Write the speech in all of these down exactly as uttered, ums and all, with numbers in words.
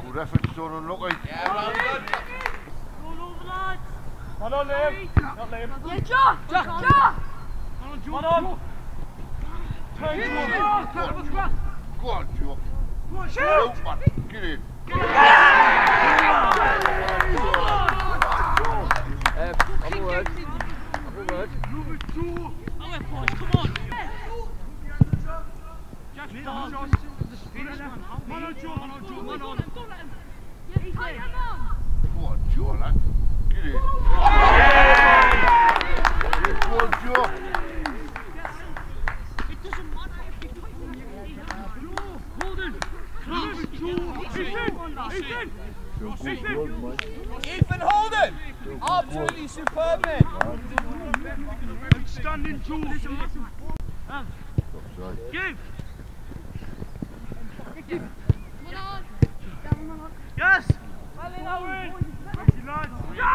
Good effort, son, unlucky. Yeah, well done. One on, Liam. Not Liam. Yeah, John! John! John! One on. Turn to one. Go on, Joe. Go on, shoot! Shoot, man. Get in. Um, have a word. Have a word. Number two. Oh, boys, come on! Just One on, Joe. One on, Joe. One on. Go on, Joe, lad. Get in. Go on, Joe. It doesn't matter if you put Holden! Number two. Ethan. Ethan. Ethan Holden! Absolutely superb, man. Outstanding, Joe. Give. Yes. Ready, lads.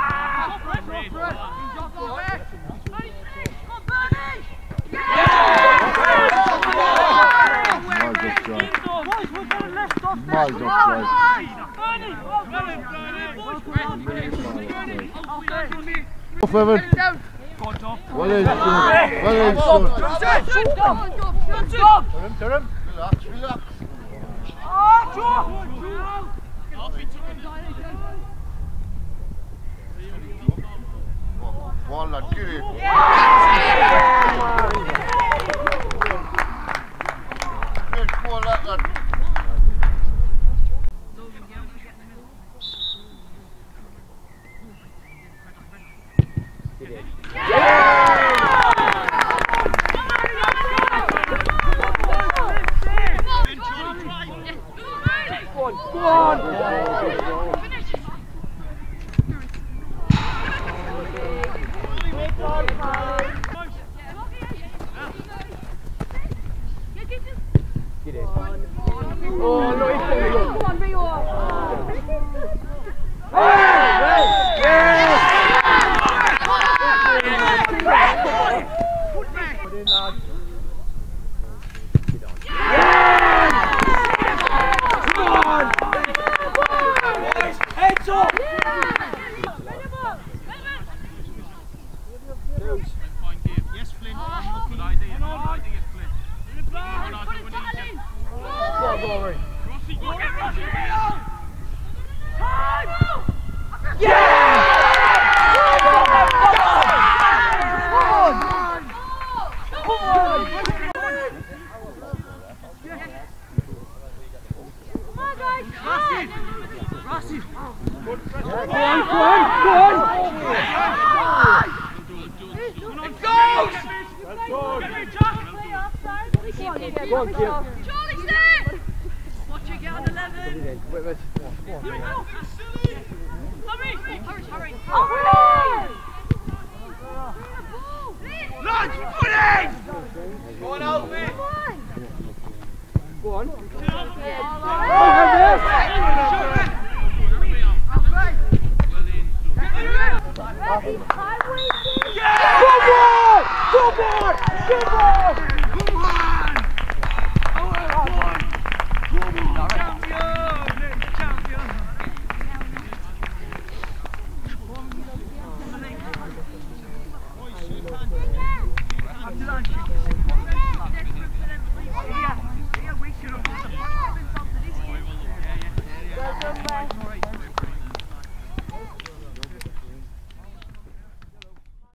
Miles offside. Off, Evan. Well in, son. Well in, son. Turn him. Relax, relax. Go on, lad, get in. Good, go on, lad, lad. Charlie's there! Watch it get on eleven! Hurry! Hurry, hurry! Hurry! Lads, put in! Go on, Alfie. Go on. Yeah. Oh,